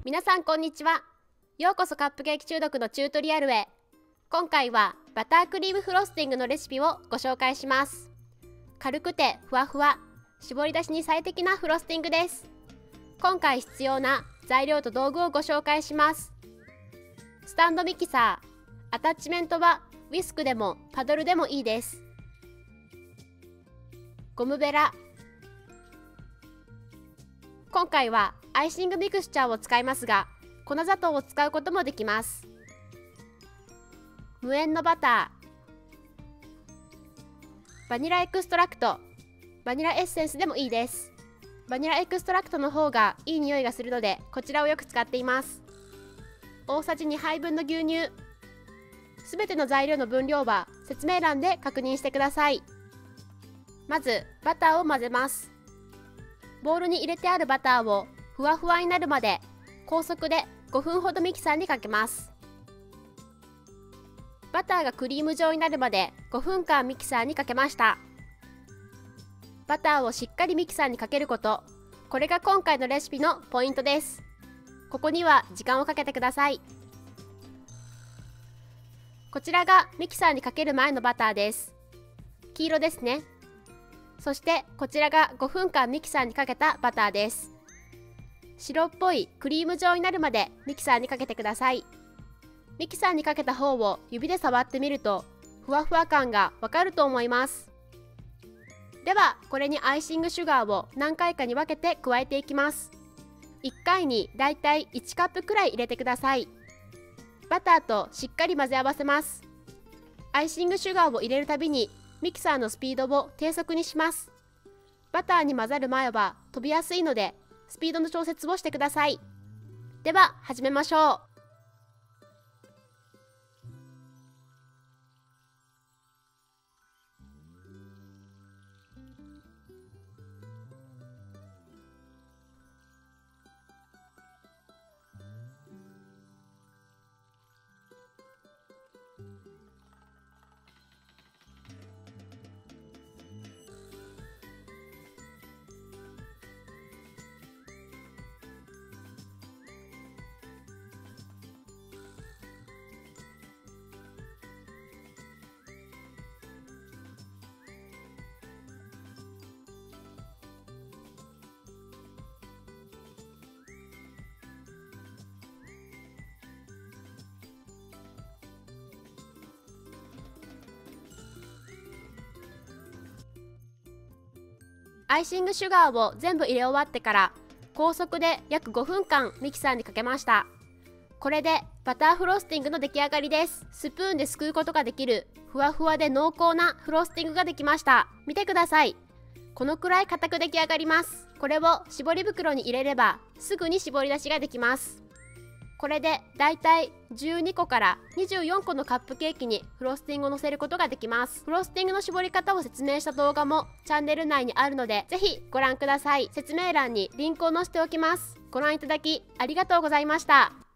皆さんこんにちは。ようこそカップケーキ中毒のチュートリアルへ。今回はバタークリームフロスティングのレシピをご紹介します。軽くてふわふわ、絞り出しに最適なフロスティングです。今回必要な材料と道具をご紹介します。スタンドミキサー、アタッチメントはウィスクでもパドルでもいいです。ゴムベラ。今回はアイシングミクスチャーを使いますが、粉砂糖を使うこともできます。無塩のバター、バニラエクストラクト、バニラエッセンスでもいいです。バニラエクストラクトの方がいい匂いがするので、こちらをよく使っています。大さじ2杯分の牛乳。すべての材料の分量は説明欄で確認してください。まずバターを混ぜます。ボウルに入れてあるバターをふわふわになるまで高速で5分ほどミキサーにかけます。バターがクリーム状になるまで5分間ミキサーにかけました。バターをしっかりミキサーにかけること、これが今回のレシピのポイントです。ここには時間をかけてください。こちらがミキサーにかける前のバターです。黄色ですね。そしてこちらが5分間ミキサーにかけたバターです。白っぽいクリーム状になるまでミキサーにかけてください。ミキサーにかけた方を指で触ってみるとふわふわ感がわかると思います。ではこれにアイシングシュガーを何回かに分けて加えていきます。1回にだいたい1カップくらい入れてください。バターとしっかり混ぜ合わせます。アイシングシュガーを入れるたびにミキサーのスピードを低速にします。バターに混ざる前は飛びやすいのでスピードの調節をしてください。では始めましょう。アイシングシュガーを全部入れ終わってから高速で約5分間ミキサーにかけました。これでバターフロスティングの出来上がりです。スプーンですくうことができるふわふわで濃厚なフロスティングができました。見てください。このくらい硬く出来上がります。これを絞り袋に入れればすぐに絞り出しができます。これでだいたい12個から24個のカップケーキにフロスティングを乗せることができます。フロスティングの絞り方を説明した動画もチャンネル内にあるので、ぜひご覧ください。説明欄にリンクを載せておきます。ご覧いただきありがとうございました。